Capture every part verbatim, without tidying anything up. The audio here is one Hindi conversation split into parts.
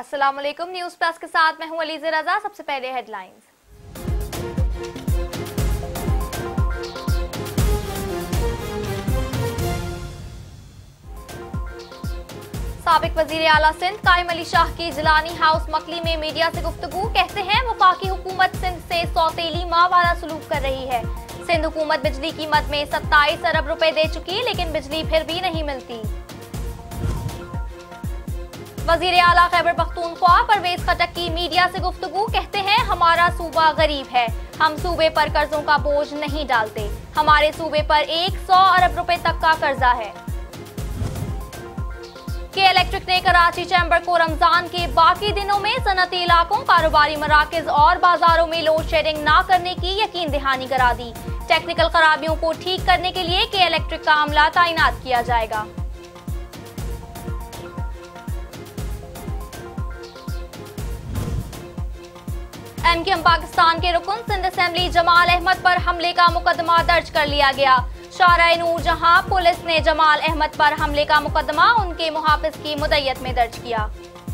अस्सलाम वालेकुम, न्यूज़ प्लस के साथ मैं हूं अलीज़ रज़ा। सबसे पहले हेडलाइंस। साबिक वज़ीर आला सिंध कायम अली शाह की जिलानी हाउस मकली में मीडिया से गुफ्तगू। कहते हैं वफाकी हुकूमत सिंध से सौतेली माँ वाला सलूक कर रही है। सिंध हुकूमत बिजली कीमत में सत्ताईस अरब रुपए दे चुकी, लेकिन बिजली फिर भी नहीं मिलती। वज़ीर आला खैबर पख्तूनख्वा परवेज खटक की मीडिया से गुफ्तगू। कहते हैं हमारा सूबा गरीब है, हम सूबे पर कर्जों का बोझ नहीं डालते। हमारे सूबे पर एक सौ अरब रुपए तक का कर्जा है। के इलेक्ट्रिक ने कराची चैम्बर को रमजान के बाकी दिनों में सनती इलाकों, कारोबारी मराकज और बाजारों में लोड शेडिंग न करने की यकीन दहानी करा दी। टेक्निकल खराबियों को ठीक करने के लिए के इलेक्ट्रिक का अमला तैनात किया जाएगा। एम क्यू एम पाकिस्तान के रुकन सिंध असेंबली जमाल अहमद पर हमले का मुकदमा दर्ज कर लिया गया। शाहराए नूर जहां पुलिस ने जमाल अहमद पर हमले का मुकदमा उनके मुहाफिज की मुद्दत में दर्ज किया।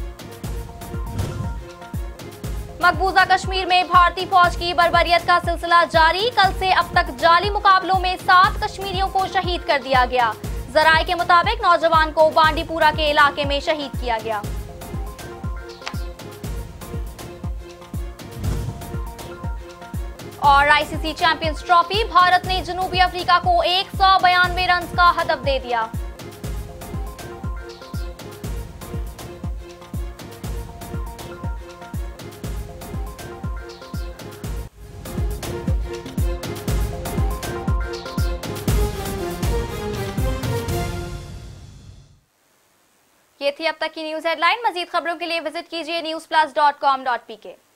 मकबूजा कश्मीर में भारतीय फौज की बर्बरियत का सिलसिला जारी। कल से अब तक जाली मुकाबलों में सात कश्मीरियों को शहीद कर दिया गया। जराये के मुताबिक नौजवान को बांडीपुरा के इलाके में शहीद किया गया। और I C C champions trophy, Bharat ने जनूबी अफ्रीका को एक सौ बयानवे रन का हदफ दे दिया। ये थी अब तक की न्यूज हेडलाइन। मजीद खबरों के लिए विजिट कीजिए news plus dot com dot P के।